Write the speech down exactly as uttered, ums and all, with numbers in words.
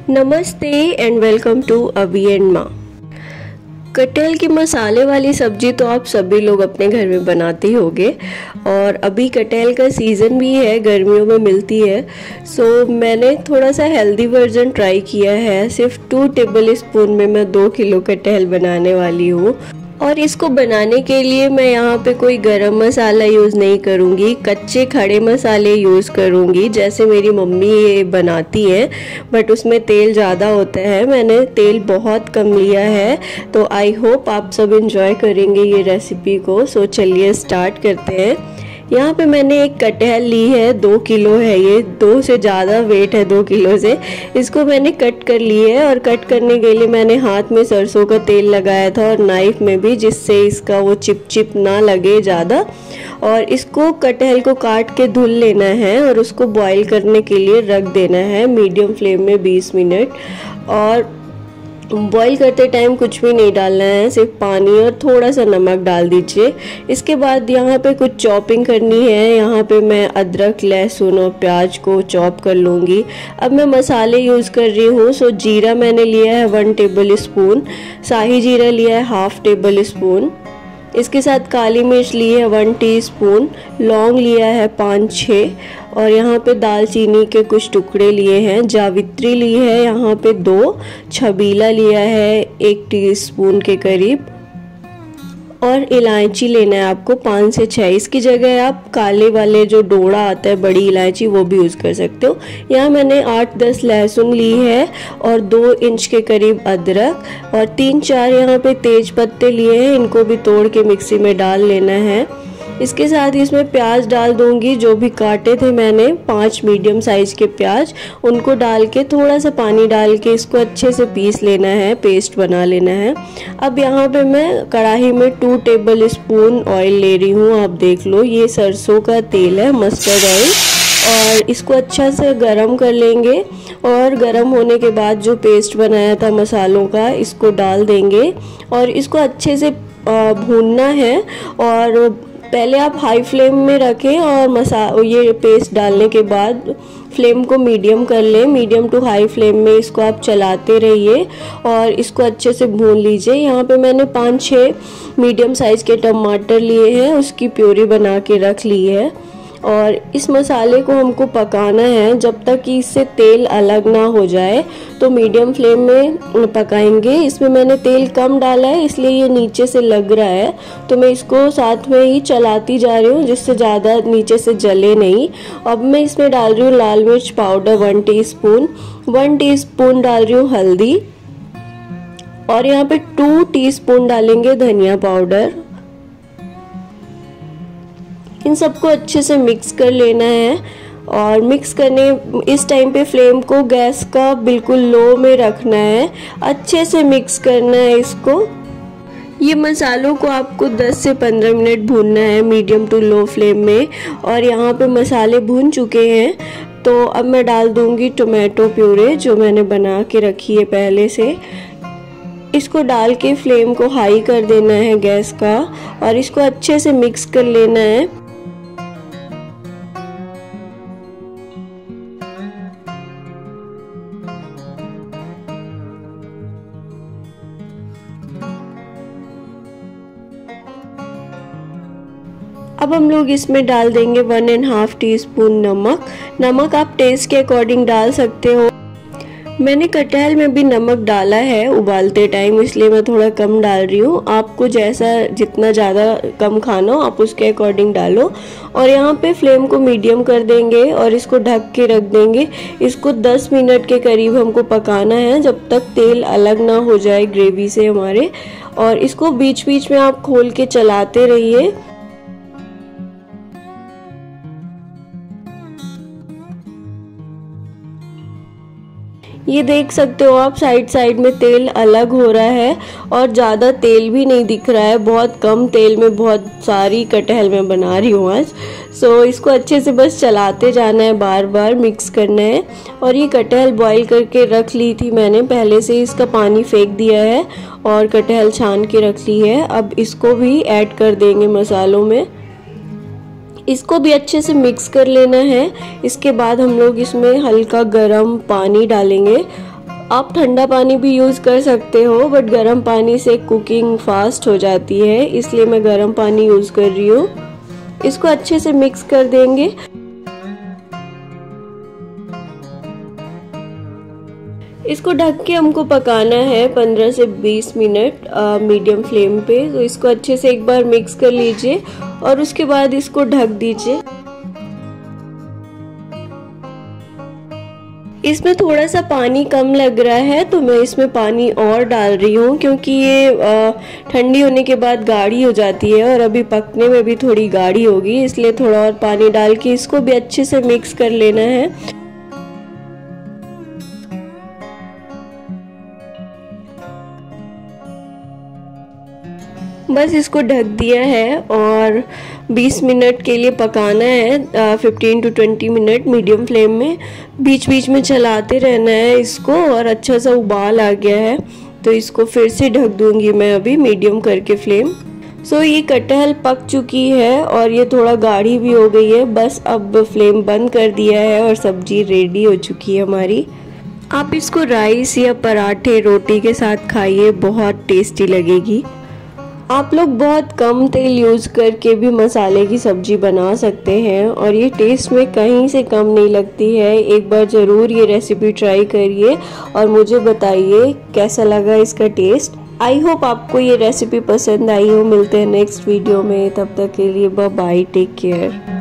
नमस्ते and welcome to Abhi and माँ। कटहल की मसाले वाली सब्जी तो आप सभी लोग अपने घर में बनाते ही होंगे और अभी कटहल का सीज़न भी है, गर्मियों में मिलती है। सो मैंने थोड़ा सा हेल्दी वर्जन ट्राई किया है। सिर्फ टू टेबल स्पून में मैं दो किलो कटहल बनाने वाली हूँ और इसको बनाने के लिए मैं यहाँ पे कोई गरम मसाला यूज़ नहीं करूँगी, कच्चे खड़े मसाले यूज़ करूँगी जैसे मेरी मम्मी ये बनाती है। बट उसमें तेल ज़्यादा होता है, मैंने तेल बहुत कम लिया है। तो आई होप आप सब इंजॉय करेंगे ये रेसिपी को। सो चलिए स्टार्ट करते हैं। यहाँ पे मैंने एक कटहल ली है, दो किलो है ये, दो से ज़्यादा वेट है दो किलो से। इसको मैंने कट कर ली है और कट करने के लिए मैंने हाथ में सरसों का तेल लगाया था और नाइफ में भी, जिससे इसका वो चिप चिप ना लगे ज़्यादा। और इसको कटहल को काट के धुल लेना है और उसको बॉईल करने के लिए रख देना है मीडियम फ्लेम में बीस मिनट। और बॉईल करते टाइम कुछ भी नहीं डालना है, सिर्फ पानी और थोड़ा सा नमक डाल दीजिए। इसके बाद यहाँ पे कुछ चॉपिंग करनी है। यहाँ पे मैं अदरक, लहसुन और प्याज को चॉप कर लूँगी। अब मैं मसाले यूज़ कर रही हूँ। सो जीरा मैंने लिया है वन टेबल स्पून, शाही जीरा लिया है हाफ टेबल स्पून। इसके साथ काली मिर्च ली है वन टीस्पून, लौंग लिया है पाँच छः और यहाँ पे दालचीनी के कुछ टुकड़े लिए हैं, जावित्री ली है यहाँ पे दो, छबीला लिया है एक टीस्पून के करीब और इलायची लेना है आपको पाँच से छः। इसकी जगह आप काले वाले जो डोड़ा आता है बड़ी इलायची वो भी यूज़ कर सकते हो। यहाँ मैंने आठ दस लहसुन ली है और दो इंच के करीब अदरक और तीन चार यहाँ पे तेज पत्ते लिए हैं, इनको भी तोड़ के मिक्सी में डाल लेना है। इसके साथ ही इसमें प्याज डाल दूंगी, जो भी काटे थे मैंने पांच मीडियम साइज के प्याज, उनको डाल के थोड़ा सा पानी डाल के इसको अच्छे से पीस लेना है, पेस्ट बना लेना है। अब यहाँ पे मैं कढ़ाई में टू टेबल स्पून ऑयल ले रही हूँ। आप देख लो ये सरसों का तेल है, मस्टर्ड ऑयल, और इसको अच्छा से गरम कर लेंगे। और गरम होने के बाद जो पेस्ट बनाया था मसालों का इसको डाल देंगे और इसको अच्छे से भूनना है। और पहले आप हाई फ्लेम में रखें और मसा ये पेस्ट डालने के बाद फ्लेम को मीडियम कर लें। मीडियम टू हाई फ्लेम में इसको आप चलाते रहिए और इसको अच्छे से भून लीजिए। यहाँ पे मैंने पाँच छः मीडियम साइज़ के टमाटर लिए हैं, उसकी प्यूरी बना के रख ली है। और इस मसाले को हमको पकाना है जब तक कि इससे तेल अलग ना हो जाए, तो मीडियम फ्लेम में पकाएंगे। इसमें मैंने तेल कम डाला है इसलिए ये नीचे से लग रहा है, तो मैं इसको साथ में ही चलाती जा रही हूँ जिससे ज़्यादा नीचे से जले नहीं। अब मैं इसमें डाल रही हूँ लाल मिर्च powder one teaspoon, one teaspoon डाल रही हूँ हल्दी और यहाँ पे टू टीस्पून डालेंगे धनिया पाउडर। इन सबको अच्छे से मिक्स कर लेना है और मिक्स करने इस टाइम पे फ्लेम को गैस का बिल्कुल लो में रखना है, अच्छे से मिक्स करना है इसको। ये मसालों को आपको दस से पंद्रह मिनट भूनना है मीडियम टू लो फ्लेम में। और यहाँ पे मसाले भून चुके हैं, तो अब मैं डाल दूँगी टोमेटो प्यूरे जो मैंने बना के रखी है पहले से। इसको डाल के फ्लेम को हाई कर देना है गैस का और इसको अच्छे से मिक्स कर लेना है। अब हम लोग इसमें डाल देंगे one and half teaspoon नमक। नमक आप टेस्ट के अकॉर्डिंग डाल सकते हो। मैंने कटहल में भी नमक डाला है उबालते टाइम, इसलिए मैं थोड़ा कम डाल रही हूँ। आपको जैसा जितना ज़्यादा कम खाना हो आप उसके अकॉर्डिंग डालो। और यहाँ पे फ्लेम को मीडियम कर देंगे और इसको ढक के रख देंगे। इसको दस मिनट के करीब हमको पकाना है जब तक तेल अलग ना हो जाए ग्रेवी से हमारे। और इसको बीच बीच में आप खोल के चलाते रहिए। ये देख सकते हो आप साइड साइड में तेल अलग हो रहा है और ज़्यादा तेल भी नहीं दिख रहा है। बहुत कम तेल में बहुत सारी कटहल मैं बना रही हूँ आज। सो इसको अच्छे से बस चलाते जाना है, बार बार मिक्स करना है। और ये कटहल बॉईल करके रख ली थी मैंने पहले से, इसका पानी फेंक दिया है और कटहल छान के रख ली है। अब इसको भी ऐड कर देंगे मसालों में। इसको भी अच्छे से मिक्स कर लेना है। इसके बाद हम लोग इसमें हल्का गर्म पानी डालेंगे आप ठंडा पानी भी यूज़ कर सकते हो, बट गर्म पानी से कुकिंग फास्ट हो जाती है, इसलिए मैं गर्म पानी यूज़ कर रही हूँ। इसको अच्छे से मिक्स कर देंगे। इसको ढक के हमको पकाना है पंद्रह से बीस मिनट मीडियम फ्लेम पे। तो इसको अच्छे से एक बार मिक्स कर लीजिए और उसके बाद इसको ढक दीजिए। इसमें थोड़ा सा पानी कम लग रहा है, तो मैं इसमें पानी और डाल रही हूँ, क्योंकि ये ठंडी होने के बाद गाढ़ी हो जाती है और अभी पकने में भी थोड़ी गाढ़ी होगी, इसलिए थोड़ा और पानी डाल के इसको भी अच्छे से मिक्स कर लेना है। बस इसको ढक दिया है और बीस मिनट के लिए पकाना है, पंद्रह टू बीस मिनट मीडियम फ्लेम में। बीच बीच में चलाते रहना है इसको, और अच्छा सा उबाल आ गया है तो इसको फिर से ढक दूंगी मैं अभी मीडियम करके फ्लेम। सो ये कटहल पक चुकी है और ये थोड़ा गाढ़ी भी हो गई है। बस अब फ्लेम बंद कर दिया है और सब्जी रेडी हो चुकी है हमारी। आप इसको राइस या पराठे रोटी के साथ खाइए, बहुत टेस्टी लगेगी। आप लोग बहुत कम तेल यूज़ करके भी मसाले की सब्ज़ी बना सकते हैं और ये टेस्ट में कहीं से कम नहीं लगती है। एक बार ज़रूर ये रेसिपी ट्राई करिए और मुझे बताइए कैसा लगा इसका टेस्ट। आई होप आपको ये रेसिपी पसंद आई हो। मिलते हैं नेक्स्ट वीडियो में, तब तक के लिए बाय बाय, टेक केयर।